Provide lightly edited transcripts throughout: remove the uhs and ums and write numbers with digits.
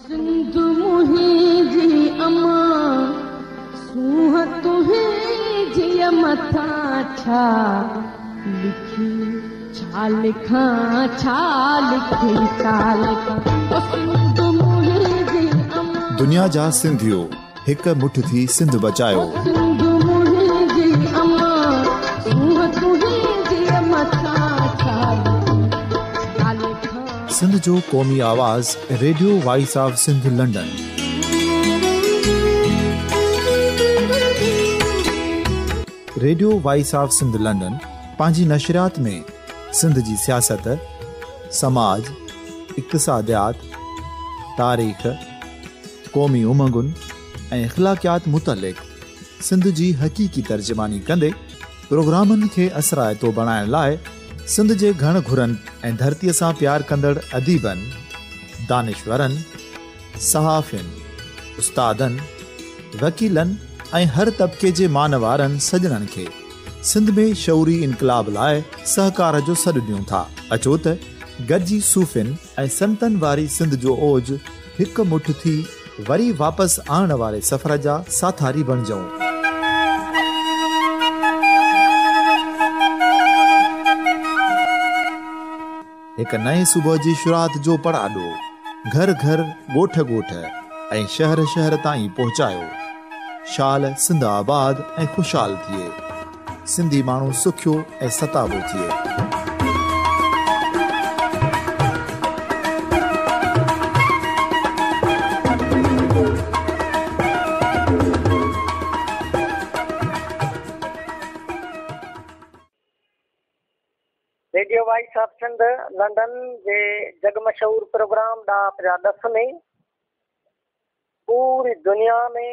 सिंधु मुंहिंजी अमा सूह तुंहिंजी मथां छा लिखी छा लिखां छा लिखी छा लिखां सिंधु मुंहिंजी अमा। दुनिया जा सिंधियो हिक मुठ थी सिंध बचायो। सिंधु मुंहिंजी अमा सूह तुंहिंजी मथां छा लिखां। सिंध जो क़ौमी आवाज़ radio voice of Sindh London. Radio voice of Sindh London पंहिंजी नशरियात में सिंध जी सियासत, समाज, इक़्तिसादियात, तारीख़, क़ौमी उमंगुनि ऐं इख़्लाक़ियात मुतलिक़ सिंध जी हक़ीक़ी तर्जुमानी कंदे प्रोग्रामनि खे असराइतो बणाइण लाइ सिंध जे घण घुरनि ऐं धरतीअ सां प्यार कंदड़ अदीबनि, दानिशवरनि, सहाफ़ियुनि, उस्तादनि, वकीलनि ऐं हर तबिके जे मानवारनि सजणनि खे सिंध में शऊरी इनक़लाब लाइ सहकार जो सॾु ॾियूं था। अचो त गॾिजी सूफ़ियुनि ऐं संतनि वारी सिंध जो ओज हिकु मुठ थी वरी वापसि आणण वारे सफ़र जा साथारी बणिजऊं। हिक नए सुबुह जी शुरूआत जो पड़ाॾो घर घर ॻोठ ॻोठ ऐं शहर शहर ताईं पहुचायो। शाल सिंध आबाद ऐं ख़ुशहाल थिए, सिंधी माण्हू सुखियो ऐं सताबो थिए। Radio voice of Sindh London जे जग मशहूर प्रोग्राम ॾाह में पूरी दुनिया में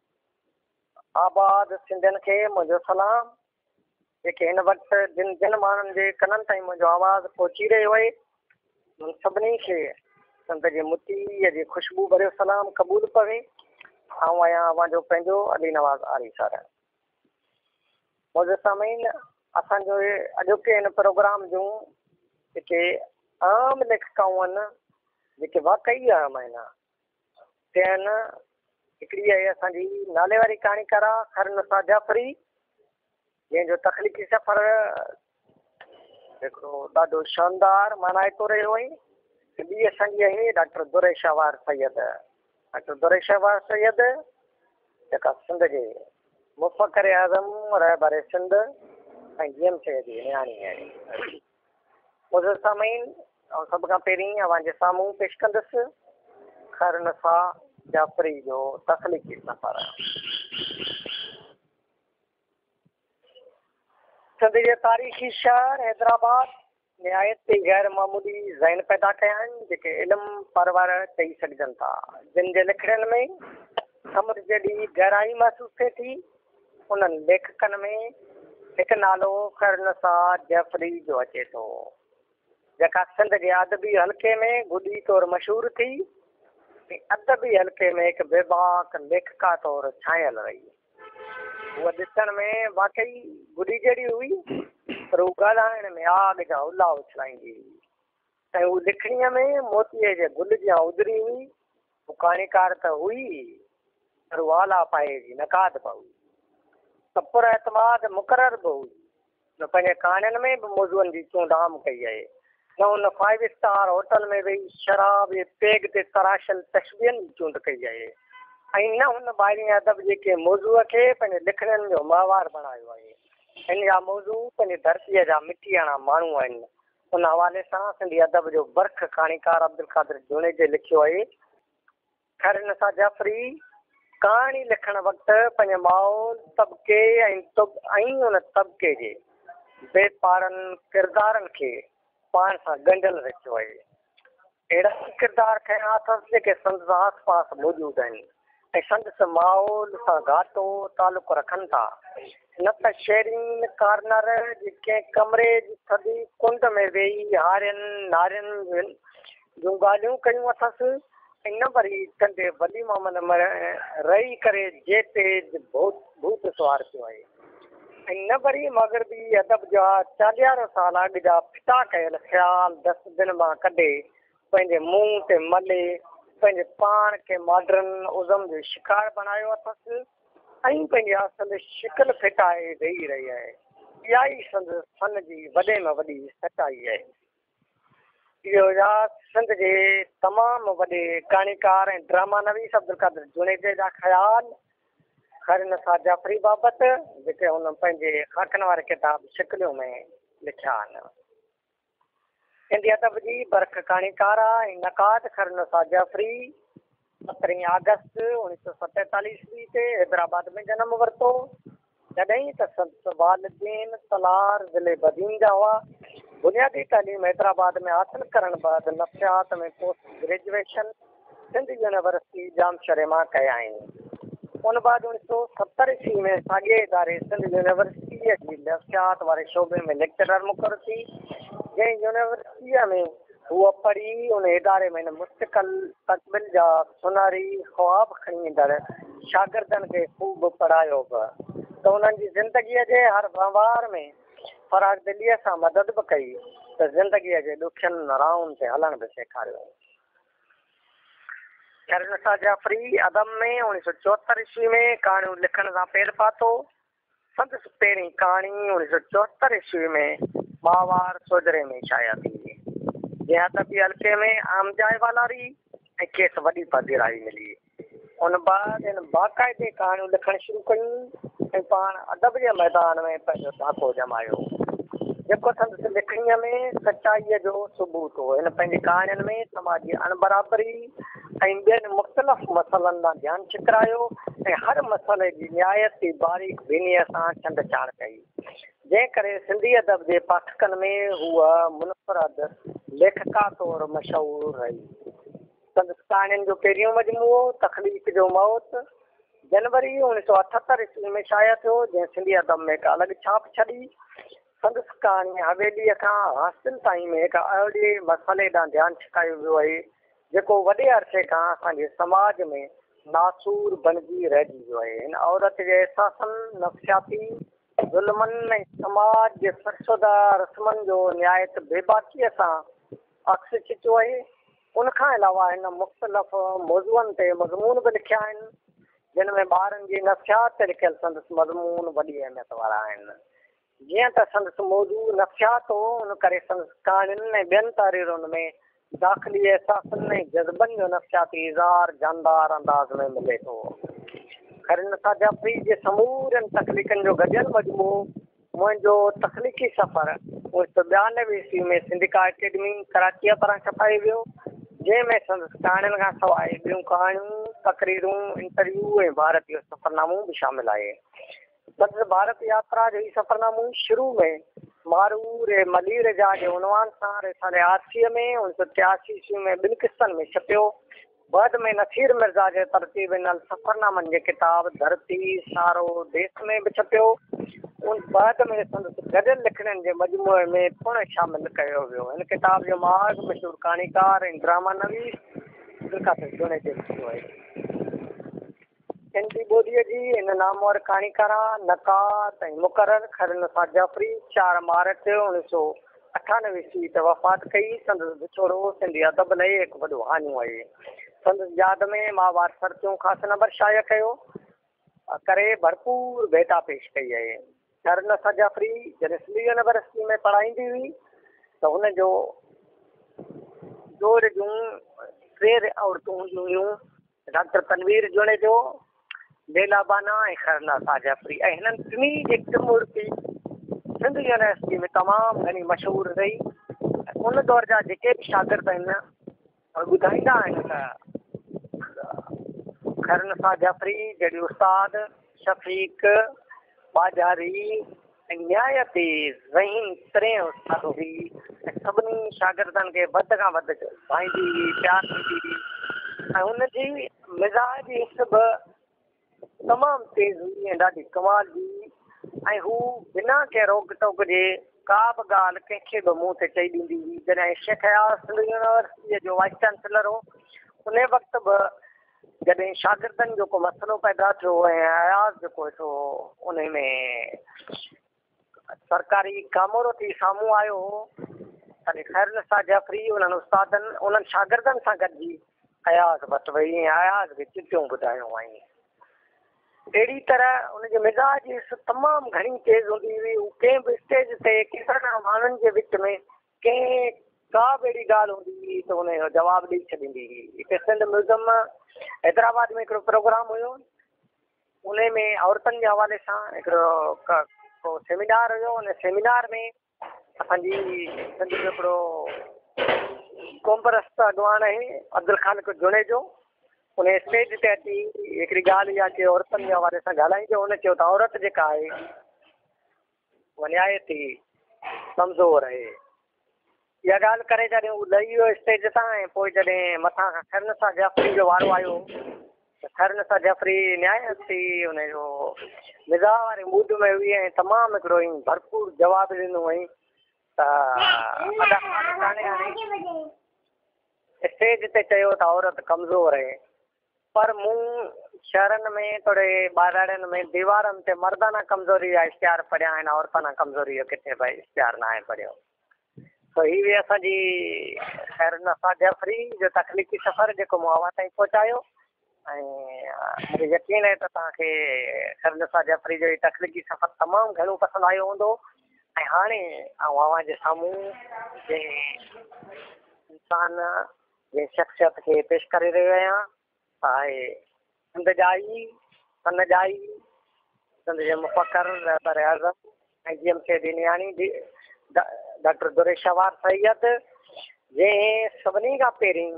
आबाद सिंधियुनि खे मुंहिंजो सलाम। जेके हिन वक़्तु जिन माण्हुनि जे कननि ताईं मुंहिंजो आवाज़ पहुची रहियो आहे उन सभिनी खे संत जे मुतीअ जी ख़ुशबू भरियो सलाम क़बूल पवे। आऊं आहियां अवांजो पंहिंजो अली नवाज़ आरी सर। मुंहिंजो सामीन असांजो अॼोके हिन प्रोग्राम जूं जेके आम लेखिकाऊं आहिनि, जेके वाक़ई आम आहिनि, ते आहिनि हिकिड़ी आहे असांजी नाले वारी कहाणीकार आहे खरनसा जाफ़री, जंहिंजो तख़लीक़ी सफ़र हिकिड़ो ॾाढो शानदार मनाइतो रहियो आहे। ॿी असांजी आहे डॉक्टर दुरैशावार सैयद। डॉक्टर दुरैशावार सैयद जेका सिंध जे मुफ़क्किर आज़म रहबर सिंध ऐं जीएम सैयद जी नियाणी आहे। मुंहिंजो सामीन ऐं सभ खां पहिरीं अव्हांजे साम्हूं पेश कंदुसि खरनसा जाफ़री जो तख़लीक़ी सफ़र। सिंध जे तारीख़ी शहर हैदराबाद निहायत गैर मामूली ज़हन पैदा कया आहिनि, जेके इल्मु परवर चई सघजनि था, जिन जे लिखड़नि में समुंड जहिड़ी गहराई महसूस थिए थी। उन्हनि लेखकनि में हिकु नालो खरनसा जाफ़री जो अचे थो, जेका सिंध जे अदबी हल्के में गुॾी तौरु मशहूरु थी, अदबी हल्के में हिकु बेबाक लेखिका तौरु छायल रही। उहा ॾिसण में वाक़ई गुॾी जहिड़ी हुई, पर हू ॻाल्हाइण में आग जा उल्हा उछलाईंदी हुई ऐं हू लिखणीअ में मोतीअ जे गुल जी उदरी हुई। हू कहाणीकार त हुई, पर हू आला पाए जी नकाद बि हुई, त पुर एतमाद मुक़रर बि हुई। न पंहिंजे कहाणियुनि में बि मौज़ूअनि जी चूंड आम कई आहे, न हुन 5 स्टार होटल में वेही शराब जे पेग ते तराशल तशबीहनि जी चूंड कई आहे, ऐं न हुन ॿाहिरीं अदब जेके मौज़ूअ खे पंहिंजे लिखड़नि जो महवार बणायो आहे। हिन जा मौज़ू पंहिंजी धरतीअ जा मिठीआणा माण्हू आहिनि। उन हवाले सां सिंधी अदब जो बर्ख कहाणीकार अब्दुल क़ादिर जुनेजे लिखियो आहे, खरनसा जाफ़री कहाणी लिखण वक़्तु पंहिंजे माहौल तबिके ऐं उन तबिके जे बेपारनि किरदारनि खे पाण सां गंढियल रखियो आहे। अहिड़ा किरदार खयां अथसि जेके संदसि आस पास मौजूदु आहिनि ऐं संदसि माहौल सां घाटो तालुक़ु रखनि था। न त शहरीन कार्नर जे कंहिं कमरे जी थधी कुंड में वेही हारियुनि नारियुनि जूं ॻाल्हियूं कयूं अथसि, ऐं न वरी कंदे वलीमा मन रही करे जेते भूत सुवार थियो आहे, ऐं न वरी मग़रबी अदब जा 40 साल अॻु जा फिटा कयल ख़्याल 10 दिन मां कढे पंहिंजे मुंहं ते मले पंहिंजे पाण खे मॉडर्न उज़म जो शिकार बणायो अथसि ऐं पंहिंजी असल शिकिल फिटाए ॾेई रही आहे। इहा ई संदसि फन जी वॾे में वॾी सचाई आहे। इहो यादि सिंध जे तमामु वॾे कहाणीकार ऐं ड्रामा नवीस अब्दुल कादिर जुनेजा जा ख़्याल खैर नसा जाफ़री बाबति जेके हुन पंहिंजे ख़ाकनि वारे किताब शिकिलियूं में लिखिया आहिनि। सिंधी अदब जी बरख कहाणीकार ऐं नक़ाद खैर नसा जाफ़री 17 अगस्त 1947 ईस्वी ते हैदराबाद में जनम वरितो, जॾहिं त संत वालिदीन तलार ज़िले बदीन जा हुआ। बुनियादी तालीम हैदराबाद में हासिल करण बैदि नफ़्सियात में पोस्ट ग्रेजुएशन सिंध यूनिवर्सिटी जामशरे मां कया आहिनि। उन बाद 1970 ईस्वी में साॻिए इदारे सिंध यूनिवर्सिटीअ जी नफ़्सियात वारे शोबे में लेक्चरर मुक़ररु थी, जंहिं यूनिवर्सिटीअ में हूअ पढ़ी उन इदारे में मुस्तक़िल तक़बिल जा सुनहरी ख़्वाब खणी ईंदड़ शागिर्दनि खे ख़ूब पढ़ायो बि, त उन्हनि जी ज़िंदगीअ जे हर वहिंवार में फराग दिलीअ सां मदद बि कई, त ज़िंदगीअ जे ॾुखियनि राहुनि ते हलण बि सेखारियो। खैर नसा जाफ़री अदब में 1974 ईस्वी में कहाणियूं लिखण सां पेर पातो। संदसि पहिरीं कहाणी 1974 ईस्वी में माहवार सोजरे में शाया थी, जंहिं अदबी हल्के में आमजाए वालारी ऐं खेसि वॾी पधिराई मिली। उन बाद इन बाक़ाइदे कहाणियूं लिखणु शुरू कयूं ऐं पाण अदब जे मैदान में पंहिंजो धाको जमायो, जेको संदसि लिखणीअ में सचाईअ जो सबूत हो। हिन पंहिंजी कहाणियुनि में समाजी अणबराबरी ऐं ॿियनि मुख़्तलिफ़ मसइलनि सां ध्यानु छिकरायो ऐं हर मसइले जी निहायती बारीक बीनीअ सां छंड-छाण कई, जंहिं करे सिंधी अदब जे पाठकनि में हूअ मुनफ़रद लेखिका तौरु मशहूरु रही। संदसि कहाणियुनि जो पहिरियों मजमूओ तख़लीक़ जो मौत जनवरी 1978 ईस्वी में शाया थियो, जंहिं सिंधी अदब में हिकु अलॻि छाप छॾी। संदसि कहाणी हवेलीअ खां हासिल ताईं में हिकु अहिड़े मसइले ॾांहुं ध्यानु छिकायो वियो आहे जेको वॾे अरसे खां असांजे समाज में नासूर बणिजी रहिजी वियो आहे। हिन औरत जे अहसासनि, नफ़्सियाती ज़ुल्मनि ऐं समाज जे फ़रशुदा रस्मनि जो निहायत बेबाकीअ सां अक्स खिचियो आहे। उनखां अलावा हिन मुख़्तलिफ़ मौज़ूअनि ते मज़मून बि लिखिया आहिनि, जिन में ॿारनि जी नफ़्सियात ते लिखियल संदसि मज़मून वॾी अहमियत वारा आहिनि। जीअं त संदसि मौज़ू नफ़्सियात हो, उन करे संदसि कहाणियुनि ऐं ॿियनि तहरीरुनि में दाख़िली एहसासनि ऐं जज़्बनि जो नफ़्सियाती इज़हार जानदार अंदाज़ में मिले थो। खैर नसा जाफ़री जे समूरनि तख़लीक़नि जो गॾियल मजमूओ मुंहिंजो तख़लीक़ी सफ़र 1992 ईस्वी में सिंधिका अकेडमी कराचीअ पारां छपायो वियो, जंहिं में संदसि कहाणियुनि खां सवाइ ॿियूं कहाणियूं, तक़रीरूं, इंटरव्यू ऐं भारत जो सफ़रनामो बि शामिल आहे। संदसि भारत यात्रा जो ही सफ़रनामो शुरू में मारूर ऐं मलीर जा जे उनवान सां रिसाले आरसीअ में 1983 ईस्वी में 2 किस्तनि में छपियो। बाद में नसीर मिर्ज़ा जे तरतीब ॾिनल सफ़रनामनि जे किताब धरती सारो देश में बि छपियो। उन बाद में संदसि गॾियल लिखणनि जे मजमूए में पिणु शामिलु कयो वियो। हिन किताब जो माग मशहूरु कहाणीकार ऐं ड्रामा नवीस अब्दुल कादिर जुनेजा थियो आहे। सिंधी ॿोलीअ जी हिन नामवर कहाणीकारा, नक़ाद ऐं मुक़रर खैर नसा जाफ़री 4 मार्च 1998 ईस्वी ते वफ़ात कई। संदसि विछोड़ो सिंधी अदब लाइ हिकु वॾो हानियो आहे। संदसि यादि में माहवार सरतियूं ख़ासि नंबर शाया कयो करे भरपूर भेटा पेश कई आहे। खैर नसा जाफ़री जॾहिं सिंधी यूनिवर्सिटी में पढ़ाईंदी हुई त हुनजो दौर जूं 3 औरतूं हूंदियूं हुयूं, डॉक्टर तनवीर जुनेजो, बेला बाना ऐं खैर नसा जाफ़री, ऐं हिननि टिनी जी टिमूर्ति सिंध यूनिवर्सिटी में तमामु घणी मशहूरु रही। उन दौर जा जेके बि शागिर्द आहिनि ॿुधाईंदा आहिनि त खैर नसा जाफ़री जहिड़ी उस्ताद शफ़ीक बाजारी ऐं निहायती ज़हीन तरें उस्ताद हुई ऐं सभिनी शागिर्दनि खे वधि खां वधि भाईंदी हुई, प्यार ॾींदी हुई ऐं हुनजी मिज़ाजी बि तमामु तेज़ हुई ऐं ॾाढी कमाल जी, ऐं हू बिना कंहिं रोक टोक जे का बि ॻाल्हि कंहिंखे बि मुंहं ते चई ॾींदी हुई। जॾहिं शेख हयास सिंध यूनिवर्सिटीअ जो वाइस चांसलर हो, उन वक़्तु बि जॾहिं शागिर्दनि जो को मसइलो पैदा थियो ऐं हयास जेको हिकिड़ो उन में सरकारी कामोरो थी साम्हूं आयो, तॾहिं खैर नसा जाफ़री उन्हनि उस्तादनि उन्हनि शागिर्दनि सां गॾिजी अयाज़ वटि वई अयाज़ खे चिटियूं ॿुधायूं आई। अहिड़ी तरह उनजे मिज़ाज तमामु घणी तेज़ हूंदी हुई। हू कंहिं बि स्टेज ते केतिरनि माण्हुनि जे विच में कंहिं का बि अहिड़ी ॻाल्हि हूंदी हुई त उनजो जवाबु ॾेई छॾींदी हुई। हिते सिंध म्यूज़ियम हैदराबाद में हिकिड़ो प्रोग्राम हुयो, उन में औरतुनि जे हवाले सां हिकिड़ो को सेमिनार हुयो। उन सेमिनार में असांजी सिंध जो हिकिड़ो कोमपरस्त अॻवान आहे अब्दुल ख़ालिक जुनेजो, उन स्टेज ते अची हिकिड़ी ॻाल्हि इहा की औरतुनि जे हवाले सां ॻाल्हाईंदो। हुन चयो त औरत जेका आहे वञाए थी कमज़ोर आहे। इहा ॻाल्हि करे जॾहिं हू लही वियो स्टेज तां ऐं पोइ जॾहिं मथां खां खैरनसा जाफ़री जो वारो आयो त खैरनसा जाफ़री न्याय थी हुनजो मिज़ा वारे मूड में हुई ऐं तमामु हिकिड़ो ई भरपूर जवाबु ॾिनो हुई त स्टेज ते चयो त औरत कमज़ोर आहे। पर मूं शहरनि में थोरे ॿारनि में दीवारनि ते मर्दाना कमज़ोरी जा इश्तिहार पढ़िया आहिनि, औरताना कमज़ोरी जो किथे भाई इश्तिहार न आहे पढ़ियो। त हीअ बि असांजी खैरनसा जाफ़री जो तकलीफ़ी सफ़र जेको मूं अवां ताईं पहुचायो ऐं मूंखे यकीन आहे त तव्हांखे खैरनसा जाफ़री जो हीअ तकलीफ़ी सफ़र तमामु घणो पसंदि आयो हूंदो। ऐं हाणे अवां जे साम्हूं जंहिं इंसान जंहिं शख़्सियत खे पेश करे रहियो आहियां आहे सिंध जा ई सन जा ई सिंध जे मुफ़क्कर रहबर आज़म ऐं GMC दिनियाणी डॉक्टर दुरेशवार सैयद, जंहिं सभिनी खां पहिरीं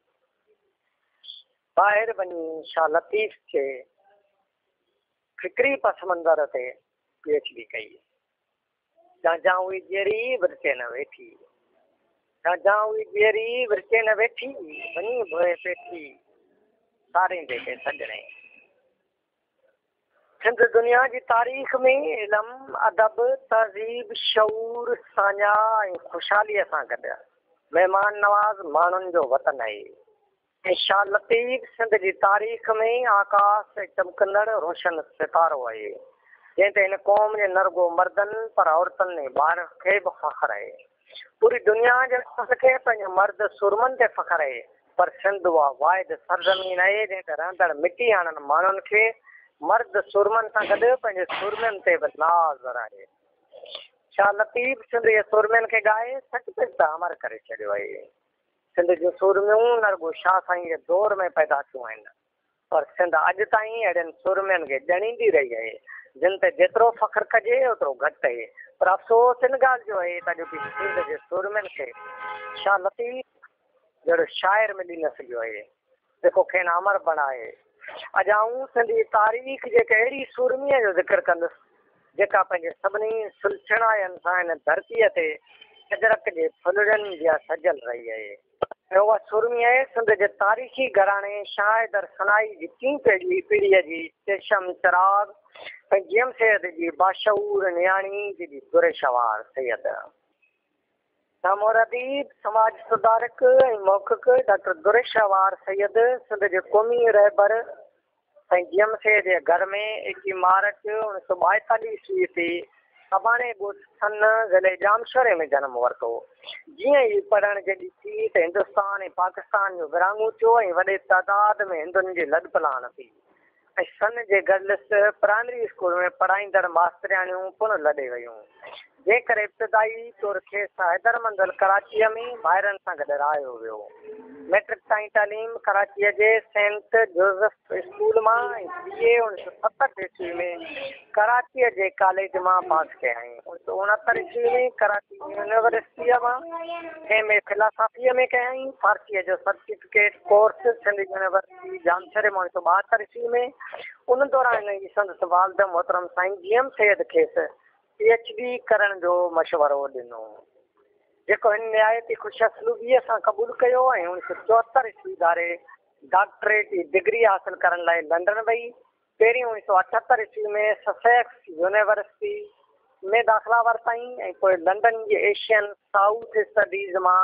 ॿाहिरि वञी शाह लतीफ़ खे फिक्री पस मंज़र ते PhD कई। जा हुई जहिड़ी विरचे न वेठी, जा हुई जहिड़ी विरचे न वेठी, वञी भोए पेठी सारे जेके सॼणे। सिंध दुनिया जी तारीख़ में इल्मु अदब तहज़ीब शऊर साञा ऐं ख़ुशहालीअ सां गॾु महिमान नवाज़ माण्हुनि जो वतन आहे। ऐं शाह लतीफ़ सिंध जी तारीख़ में आकाश ऐं चमकंदड़ रोशन सितारो आहे, जंहिं ते हिन क़ौम जे न रुॻो मर्दनि पर औरतुनि ऐं ॿारनि खे बि फ़ख़्रु आहे। पूरी दुनिया जे खे पंहिंजे मर्द सुरमनि ते फ़ख़्रु आहे, पर सिंध उहा वाहिद सरज़मीन आहे जंहिं ते रहंदड़ मिटी आणनि माण्हुनि खे मर्द सुरमनि सां गॾु पंहिंजे सुरमियुनि ते बि नाज़ आहे। शाह लतीफ़ सिंध जे सुरमियुनि खे ॻाए सचुपचु त अमर करे छॾियो आहे। सिंध जूं सुरमियूं न रुॻो शाह साईं जे दौर में पैदा थियूं आहिनि, पर सिंध अॼु ताईं अहिड़नि सुरमियुनि खे ॼणींदी रही आहे जिन ते जेतिरो फ़ख़्रु कजे ओतिरो घटि आहे। पर अफ़सोस इन ॻाल्हि जो आहे त अॼु बि सिंध जे सुरमियुनि खे शाह लतीफ़ जहिड़ो शाइर मिली न सघियो आहे जेको खेनि अमर बणाए। अॼु आऊं सिंधी तारीख़ जेके अहिड़ी सुरमीअ जो ज़िक्र कंदुसि जेका पंहिंजे सभिनी सुलझणायनि सां हिन धरतीअ ते अजरक जे फुलड़नि जा सजल रही आहे। ऐं उहा सुरमी आहे सिंध जे तारीख़ी घराणे शाहिदर सनाई जी टीं पीढ़ीअ जी चेशम चिराग ऐं GMC जी बाशऊर नियाणी जी दुरेशवार सैयद। नामोर अदीब समाज सुधारक ऐं मौखिक डॉक्टर दुरेशवार सैयद सिंध जे क़ौमी रहबर ऐं GMC जे घर में 21 मार्च 1942 ईस्वी ते अबाणे ॻोठनि ज़िले जामशोरे में जनमु वरितो। जीअं ई पढ़ण जे ॾिठी त हिंदुस्तान ऐं पाकिस्तान जो विरहाङो थियो ऐं वॾे तइदाद में हिंदुनि जी लॾपलाण थी ऐं सन जे गर्ल्स प्राइमरी स्कूल में पढ़ाईंदड़ मास्तरियाणियूं पुन लॾे वियूं, जंहिं करे इब्तिदाई तौर खेसि हैदरमंदल कराचीअ में ॿाहिरनि सां गॾु रहायो वियो। मैट्रिक ताईं तालीम कराचीअ जे सेंट जोसेफ स्कूल मां ऐं BA 1967 ईस्वी में कराचीअ जे कॉलेज मां पास कयाईं। 1969 ईस्वी में कराची यूनिवर्सिटीअ मां MA फिलासफ़ीअ में कयाईं। फारसीअ जो सर्टिफिकेट कोर्स सिंध यूनिवर्सिटी जामशोरे में 1972 ईस्वी में। उन दौरान ई संदसि वालिद मोहतरम साईं GM सैयद खेसि PhD करण जो मशवरो ॾिनो, जेको हिन निहायती ख़ुशअस्लूबीअ सां क़बूलु कयो ऐं 1974 ईस्वी धारे डॉक्टरेट जी डिग्री हासिलु करण लाइ लंडन वई। पहिरीं 1978 ईस्वी में ससेक्स यूनिवर्सिटी में दाख़िला वरिताईं ऐं पोइ लंडन जी एशियन साउथ स्टडीज़ मां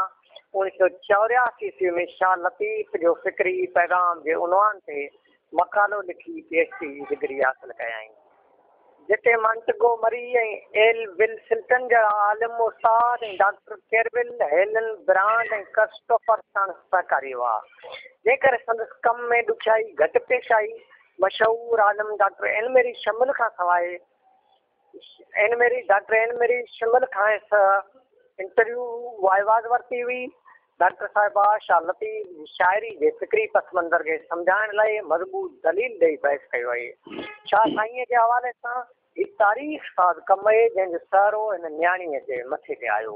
1984 ईस्वी में शाह लतीफ़ जो फ़िक्री पैगाम जे उनवान ते मक़ालो लिखी PhD जी डिग्री हासिलु कयाईं। जिते मॉन्टगोमरी ऐं एल विल सिल्टन जहिड़ा आलिम उस्ताद ऐं डॉक्टर केरविल हेलन ब्रांड ऐं क्रिस्टोफर सां सहकारी हुआ। जंहिं करे संदसि कम में ॾुखियाई घटि पेश आई। मशहूरु आलिम डॉक्टर एनमेरी शमिल खां सवाइ डॉक्टर एनमेरी शमिल खां इंटरव्यू वाइवाज़ वरिती हुई। डॉक्टर साहिबा शालती शाइरी जे फिक्री पस मंज़र खे सम्झाइण लाइ मज़बूत दलील ॾेई बहस कई वई। छा साईंअ जे हवाले सां हीउ तारीख़ साज़ कमु आहे जंहिंजो सहारो हिन न्याणीअ जे मथे ते आयो।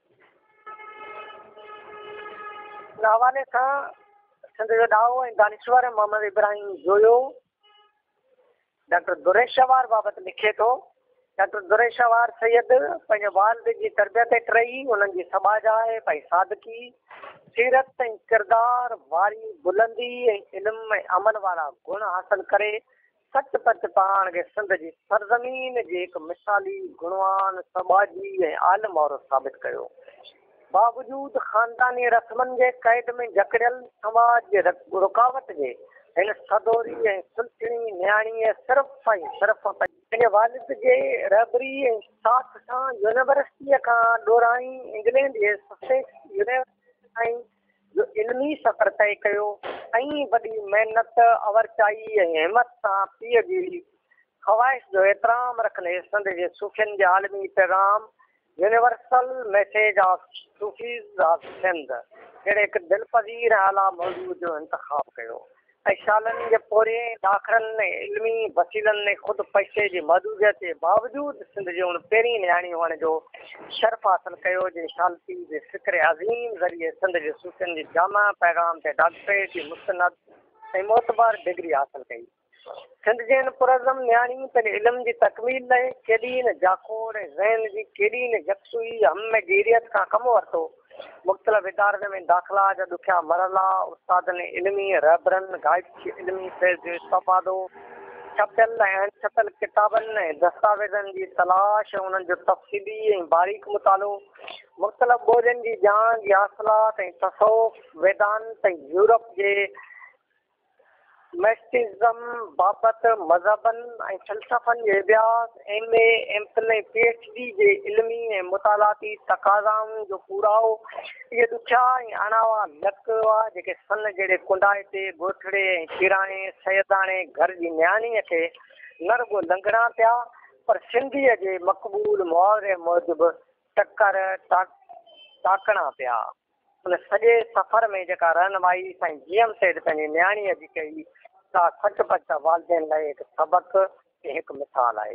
हिन हवाले सां सिंध जो ॾाओ ऐं दानिश्वर मोहम्मद इब्राहिम जोयो डॉक्टर दुरेशवार बाबति लिखे थो। डॉक्टर दुरेशवार सैयद पंहिंजे वालिद जी तरबियत हेठि रही। उन्हनि जी सबाजा आहे भाई सादगी, सीरत ऐं किरदार वारी बुलंदी ऐं इल्म ऐं अमल वारा गुण हासिल करे सच पच पाण खे सिंध जी सरज़मीन जे हिकु मिसाली गुणवान समाजी ऐं आलिम औरत साबित कयो। बावजूद ख़ानदानी रस्मनि जे क़ैद में जकड़ियल समाज जे रुकावट जे हिन सदोरी ऐं सुलझणी न्याणीअ सिर्फ़ु ऐं सिर्फ़ु पंहिंजे वालिद जे रहबरी ऐं साथ सां यूनिवर्सिटीअ खां ॾोराई इंग्लैंड जे ससेक्स यूनिवर्सिटी ताईं जो इल्मी सफ़र तय कयो ऐं वॾी महिनत अवरचाई ऐं हिमत सां पीउ जी ख़वाहिश जो एतिराम रखंदे सिंध जे सूफ़ियुनि जे आलमी पैगाम universal message of Sufis of Sindh जहिड़े हिकु दिलपज़ीर आला मौजूद जो इंतिख़ाब कयो ऐं सालनि जे पोरिएं ॾाखरनि ऐं इल्मी वसीलनि ऐं ख़ुदि पैसे जी महदूदियत जे बावजूदु सिंध जो उन पहिरीं न्याणी हुअण जो शर्फ़ हासिल कयो जंहिं शालती जे फ़िक्र अज़ीम ज़रिए सिंध जे सूफ़ियुनि जी जामा पैगाम ते डॉक्टरेट जी मुस्तनद ऐं मोतबर डिग्री हासिल कई। सिंध जे हिन पुरज़म न्याणी पंहिंजे इल्म जी तकमील लाइ केॾी न जाखोड़ ऐं ज़हन जी केॾी न यकसुई हमगिरियत खां कमु वरितो। मुख़्तलिफ़ इदारनि में दाख़िला जा ॾुखिया मरहला उस्तादनि इल्मी रहबरनि गाइड इल्मी फैज़ जो इस्तफ़ादो छपियल ऐं अणछपियल किताबनि ऐं दस्तावेज़नि जी तलाश ऐं उन्हनि जो तफ़सीली ऐं बारीक मुतालो मुख़्तलिफ़ ॿोलियुनि जी ॼाण जी हासिलात ऐं तसौफ़ वेदांत ऐं यूरोप जे मैस्टिज़म बाबति मज़हबनि ऐं फ़लसफ़नि जे अभ्यास MA MPhil ऐं PhD जे इल्मी ऐं मुतालाती तक़ाज़ाउनि जो पूराओ इहे ॾुखिया ऐं अणावा लक हुआ जेके सन जहिड़े कुंडाए ते ॻोठड़े ऐं किराणे सैदाणे घर जी न्याणीअ खे न रुॻो लंघणा पिया पर सिंधीअ जे मक़बूल मुहावरे मूजिबि टकर टाकणा पिया। उन सॼे सफ़र में जेका रहनुमाई साईं GM सैद पंहिंजी न्याणीअ जी कई सा सच पच वालिदेन लाइ हिकु सबक़ ऐं हिकु मिसाल आहे।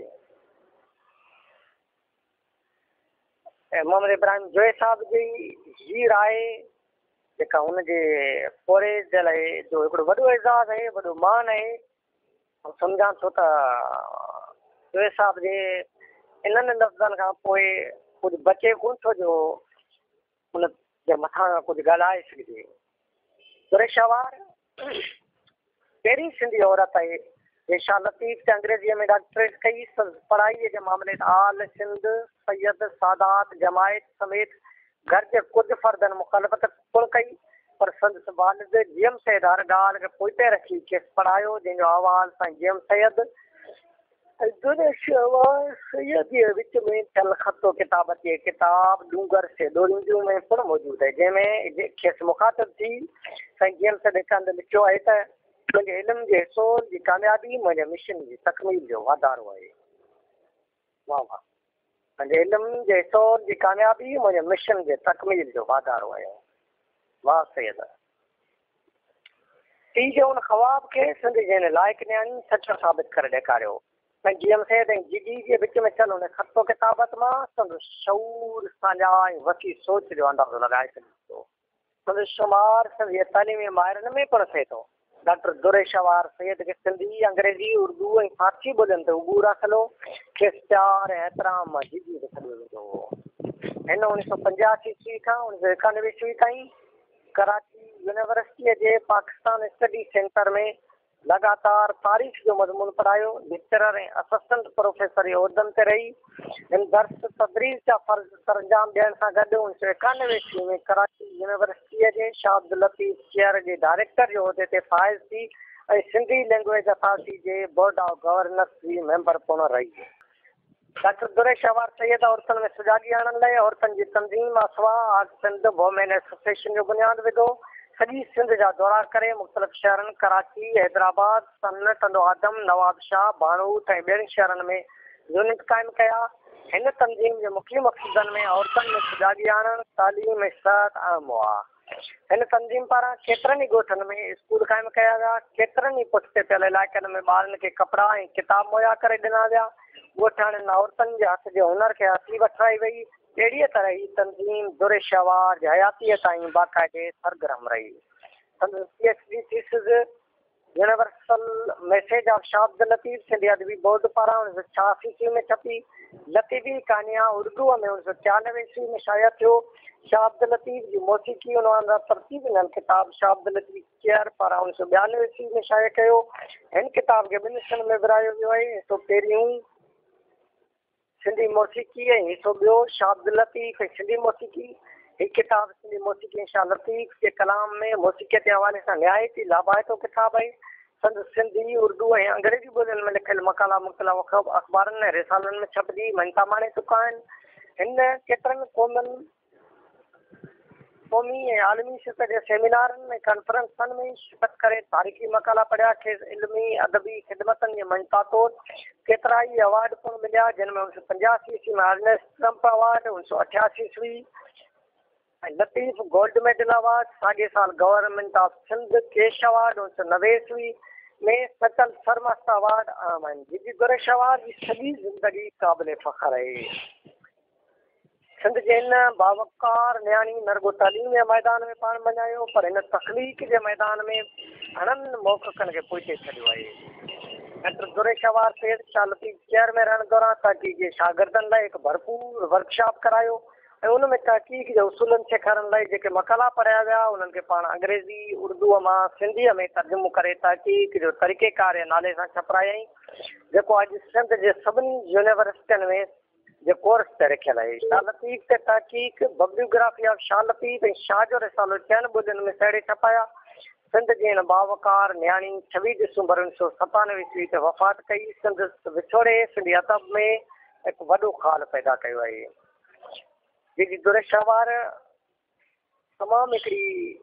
ऐं मोहम्मद इब्राहिम जोए साहिब जी हीअ राय जेका हुनजे पोरे जे लाइ जो हिकिड़ो वॾो एज़ाज़ आहे वॾो मान आहे। ऐं सम्झां थो त जोए साहिब जे इन्हनि लफ़्ज़नि खां पोइ कुझु बचे कोन थो जो हुन जे मथां कुझु ॻाल्हाए सघिजे। दुरेशवार पहिरीं सिंधी औरत आहे जे शाह लतीफ़ ते अंग्रेज़ीअ में डॉक्टरेट कई। पढ़ाईअ जे मामले आल सिंध सैयद सादात जमायत समेत घर जे कुझु फ़र्दनि मुखालफ़त कोन कई पर संदसि वालिद GM सैद हर ॻाल्हि खे पोइते रखी खेसि पढ़ायो जंहिंजो अहवाल साईं GM सैद ऐं दुरेशवार सैयद जे विच में थियल ख़तो किताबत जे किताब डूंगर से डोरींदियूं में पिणु मौजूदु आहे जंहिंमें खेसि मुखातिब थी साईं GM सैद हिकु लिखियो आहे त मुंहिंजे इल्म जे हिसोल जी कामयाबी मुंहिंजे मिशन जी तकमील जो वाधारो आहे। वाह वाह। मुंहिंजे इल्म जे हिसोल जी कामयाबी मुंहिंजे मिशन जे तकमील जो वाधारो आहे। वाह सैयद। थी जो उन ख़वाब खे सिंध जे हिन लाइक़ न्याणी सचो साबित करे ॾेखारियो। साईं GM सैद ऐं GD जे विच में थियल हुन ख़तो किताबत मां संदसि शऊर साझा ऐं वसी सोच जो अंदाज़ो लॻाए सघे थो। संदसि शुमार सिंधी तालीमी माहिरनि में पिणु थिए थो। डॉक्टर दुरेशवार सैयद खे सिंधी अंग्रेज़ी उर्दू ऐं फारसी ॿोलियुनि ते उबूर हासिलो खेसि प्यार ऐं एतिराम जिदी ते सॾियो वेंदो हो। हिन 1985 ईस्वी खां 1991 ईस्वी ताईं कराची यूनिवर्सिटीअ जे पाकिस्तान स्टडी सेंटर में लगातार तारीख़ जो मज़मून पढ़ायो। लेक्चरर ऐं असिस्टेंट प्रोफेसर जे उहिदनि ते रही। हिन दर्स तदरीस जा फ़र्ज़ सरंजाम ॾियण सां गॾु 1991 ईस्वी में कराची यूनिवर्सिटीअ जे शाह अब्दुल लतीफ़ चेयर जे डायरेक्टर जो उहिदे ते फाइज़ थी ऐं सिंधी लैंग्वेज अथॉरिटी जे बोर्ड ऑफ गवर्नर्स जी मेंबर पिणु रही। डॉक्टर दुरेश अवार सैयद औरतुनि में सुजाॻी आणण लाइ औरतुनि जी तंज़ीम असवा आग सिंध वोमेन एसोसिएशन जो बुनियादु विधो। सॼी सिंध जा दौरा करे मुख़्तलिफ़ शहरनि कराची, हैदराबाद, सनत, आदम, नवाबशाह, भाणूत ऐं ॿियनि शहरनि में यूनिट क़ाइमु कया। हिन तंज़ीम जे मुख्य मक़सदनि में औरतुनि में सुजाॻी आणणु, तालीम ऐं सिहत अहम हुआ। हिन तंज़ीम पारां केतिरनि ई ॻोठनि में स्कूल क़ाइमु कया विया। केतिरनि ई पुठिते पियल इलाइक़नि में ॿारनि खे कपिड़ा ऐं किताब मुहैया करे ॾिना विया। ॻोठाणनि औरतुनि जे हथ जे हुनर खे हथी वठाई वई। अहिड़ीअ तरह ही तंज़ीम दुरेश अवार जे हयातीअ ताईं बाक़ाइदे सरगर्म रही। PhD thesis universal message of Shah Abdul Latif Sindhi अदबी बोर्ड पारां 1986 ईस्वी में छपी। लतीफ़ी कहानियां उर्दू में 1993 ईस्वी में शाया थियो। शाह अब्दुल लतीफ़ जी मौसीक़ी उनवान तरतीब ॾिनल किताब शाह अब्दुल लतीफ़ चेयर पारां 1992 ईस्वी में शाया कयो। हिन किताब खे ॿिनि हिस्सनि में विरायो वियो आहे। हिसो पहिरियों सिंधी मौसीक़ी ऐं हिसो ॿियो शाह अब्दुल लतीफ़ ऐं सिंधी मौसीक़ी। हीअ किताब सिंधी मौसीक़ी शाह लतीफ़ जे कलाम में मौसीक़ीअ जे हवाले सां निहायती लाभाइतो किताब आहे। संदसि सिंधी, उर्दू ऐं अंग्रेज़ी ॿोलियुनि में लिखियल मकाला मुख़्तलिफ़ अख़बारनि ऐं रिसालनि में छपिजी मञता माणे चुका आहिनि। हिन केतिरनि क़ौमी ऐं आलमी सतह जे सेमिनारनि ऐं कॉन्फ्रेंसनि में शिरकत करे तारीख़ी मकाला पढ़िया। खेसि इल्मी अदबी ख़िदमतनि जी मञता तौरु केतिरा ई अवार्ड पिणु मिलिया, जिन में 1985 ईस्वी में अर्नेस्ट ट्रम्प अवार्ड, 1988 ईस्वी ऐं लतीफ़ गोल्ड मेडल अवार्ड, साॻे साल government of Sindh cash award 1990 ईस्वी में सचल सरमस्त अवार्ड आम आहिनि। बीबी गुरेश अवार जी सॼी ज़िंदगी क़ाबिल फ़ख्र आहे। सिंध जे हिन बावकार नियाणी न रुॻो तालीम जे मैदान में पाण मञायो, पर हिन तख़लीक़ जे मैदान में घणनि मौक़नि खे पोइ छॾियो आहे। Doctor Durreshahwar Syed Shah Latif chair में रहण दौरान तहक़ीक़ जे शागिर्दनि लाइ हिकु भरपूर वर्कशॉप करायो ऐं उन में तहक़ीक़ जे उसूलनि सेखारण लाइ जेके मकाला पढ़िया विया उन्हनि खे पाण अंग्रेज़ी उर्दूअ मां सिंधीअ में तर्जुमो करे तहक़ीक़ जो तरीक़ेकार जे नाले सां छपायाई, जेको अॼु सिंध जे सभिनी यूनिवर्सिटियुनि में जे कोर्स ते रखियल आहे। शाह लतीफ़ ते तहक़ीक़ बायोग्राफी ऑफ शाह लतीफ़ ऐं शाह जो रिसालो 4 ॿोलियुनि में सहेड़े छपाया। सिंध जे हिन बावकार नियाणी 26 दिसंबर 1997 ईस्वी ते वफ़ात कई। सिंध विछोड़े सिंधी अदब में हिकु वॾो ख़ाल पैदा कयो आहे। जेकी दुरेश अवार तमामु हिकिड़ी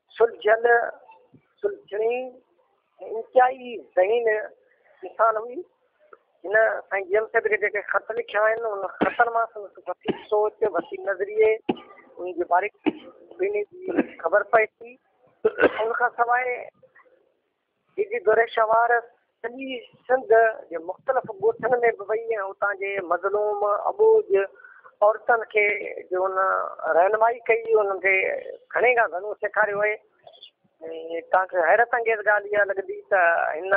सुलझणी इंतिहाई ज़हीन इंसान हुई। हिन साईं जेम्स खे जेके ख़त लिखिया आहिनि उन ख़तनि मां वसी सोच, वसी नज़रिए, उनजी बारीक़ी जी ख़बर पए थी। उनखां सवाइ बीबी दुरेश अवार सॼी सिंध जे मुख़्तलिफ़ ॻोठनि में बि वई ऐं उतां जे मज़लूम अबूज औरतुनि खे जो उन रहनुमाई कई, उन्हनि खे घणे खां घणो सेखारियो आहे। ऐं तव्हांखे हैरत अंगेज़ ॻाल्हि इहा लॻंदी त हिन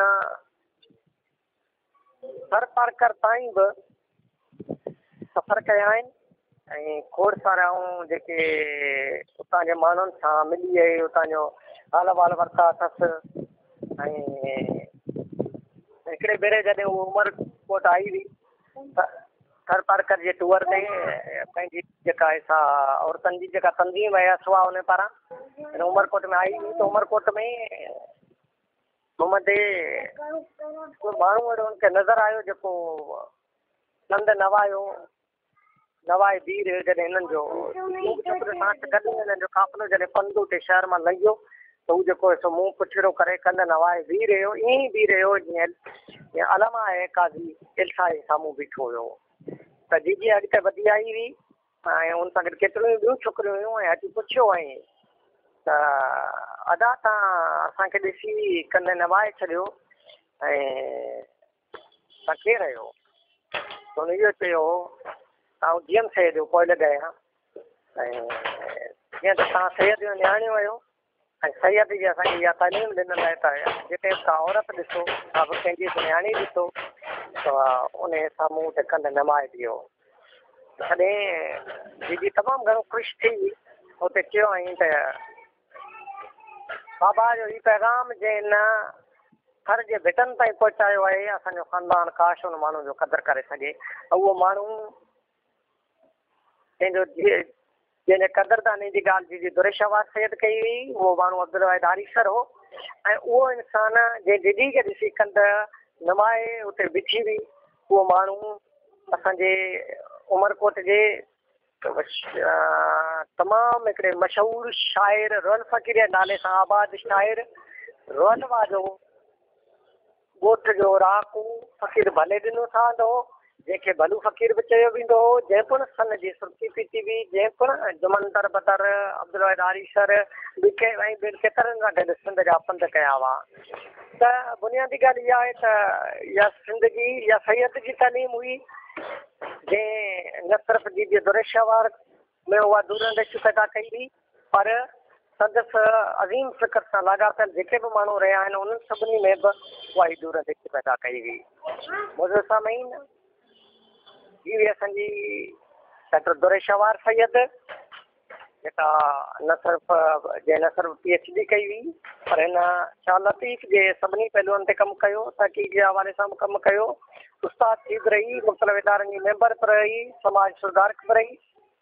सर पारकर ताईं बि सफ़र कया आहिनि ऐं खोड़ साराऊं जेके उतां जे माण्हुनि सां मिली आहे, उतां जो हाल वाल वरिता अथसि। ऐं हिकिड़े भेरे जॾहिं उहो उमरकोट आई हुई त सर पारकर जे टूअर ते पंहिंजी जेका सा औरतुनि जी जेका तंज़ीम आहे असवा उन पारां हिन उमरकोट में आई हुई त उमरकोट में घुमंदे माण्हू अहिड़ो हुनखे नज़र आयो जेको नंद नवाए बीर जॾहिं हिननि जो गॾु हिननि जो काफ़िलो जॾहिं पंधु उते शहर मां लंघियो त हू जेको सो मुंहुं पुठिड़ो करे कंद नवाए बीह रहियो, ईअं ई बीह रहियो जीअं अलमा आहे काज़ी इल्सा जे साम्हूं बीठो हुयो। त जीजी अॻिते वधी आई हुई ऐं हुन सां गॾु केतिरियूं ॿियूं छोकिरियूं हुयूं ऐं अची पुछियो ऐं त अदा तव्हां असांखे ॾिसी कंदे नवाए छॾियो ऐं तव्हां केरु आहियो? त हुन इहो चयो तव्हां जीएम सैद जो पोइ लॻाया ऐं जीअं त तव्हां सैद जो नियाणियूं आहियो ऐं सैद जी असांखे इहा तालीम ॾिनल आहे त जिते तव्हां औरत ॾिसो तव्हां बि कंहिंजी नियाणी ॾिसो त उन साम्हूं ते कंद नवाए ॾियो। तॾहिं दीदी तमामु घणो ख़ुशि थी हुते चयो ऐं त बाबा जो हीउ पैगाम जंहिं न हर जे भिटनि ताईं पहुचायो आहे असांजो ख़ानदान काश हुन माण्हू जो क़दुरु करे सघे। उहो माण्हू जंहिंजे क़दुरदानी जी ॻाल्हि जी दुरेश अवार सैयद कई हुई उहो माण्हू अब्दुल वाहिद आरीसर हो ऐं उहो इंसान जंहिं दीदी खे ॾिसी कंद नवाए उते बिठी हुई उहो माण्हू असांजे उमरकोट जे तमामु हिकिड़े मशहूरु शाइर रोहन फ़कीर जे नाले सां आबाद शाइर रोहनवा जो ॻोठ जो राकू फ़कीर भले ॾिनो ठहंदो हो, जंहिंखे भलू फ़कीर बि चयो वेंदो हो, जंहिं पिण सन जी सुर्खी पीती हुई, जंहिं पिण जुमंदर बदर अब्दुल वहीद आरीसर ॿिखे ऐं ॿियनि केतिरनि सां गॾु सिंध जा पंध कया हुआ। त बुनियादी ॻाल्हि इहा आहे त इहा सिंध जी इहा सैयद जी तालीम हुई, जंहिं न सिर्फ़ु जी दुरेशवार में उहा दूरंदेश पैदा कई हुई, पर संदसि अज़ीम फ़िक्र सां लाॻापियल जेके बि माण्हू रहिया आहिनि उन्हनि सभिनी में बि उहा ई दूरंदेश पैदा कई हुई। मुंहिंजो सामीन ही हुई असांजी डॉक्टर दुरेशवार सैयद, जेका न सिर्फ़ु PhD कई हुई, पर हिन शाह लतीफ़ जे सभिनी पहलुअनि ते कमु कयो, तहक़ीक़ जे हवाले सां बि कमु कयो, उस्ताद थी बि रही, मुख़्तलिफ़ इदारनि जी मेंबर बि रही, समाज सुधारक बि रही,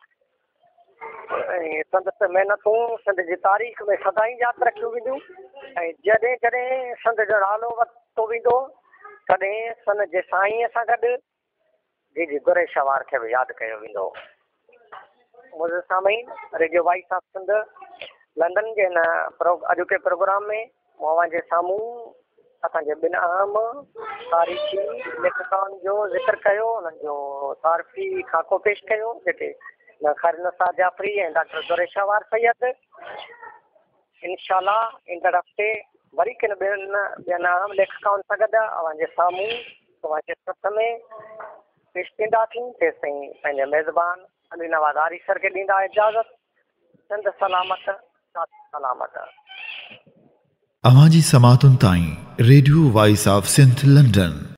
ऐं संदसि महिनतूं सिंध जी तारीख़ में सदाईं यादि रखियूं वेंदियूं। ऐं जॾहिं जॾहिं सिंध जो नालो वरितो वेंदो तॾहिं सन जे साईंअ सां गॾु जी दुरेशवार खे बि यादि कयो वेंदो। मुंहिंजो सामीन radio voice of Sindh London जे हिन अॼोके प्रोग्राम में मां जे साम्हूं असांजे ॿिनि अहम तारीख़ी लेखकनि जो ज़िक्र कयो, उन्हनि जो तारीफ़ी खाको पेश कयो, जेके खैर जाफ़री ऐं डॉक्टर दुरेशवार सैयद। इंशाअल्लाह ईंदड़ हफ़्ते वरी किन ॿियनि अहम लेखकनि सां गॾु अव्हांजे साम्हूं तव्हांजे सथ में पेश थींदासीं। तेसिताईं पंहिंजे मेज़बान अली नवाज़ आरीसर खे ॾींदा इजाज़त। सिंध सलामत, सलामत। अवां जी समातुनि ताईं radio voice of Sindh London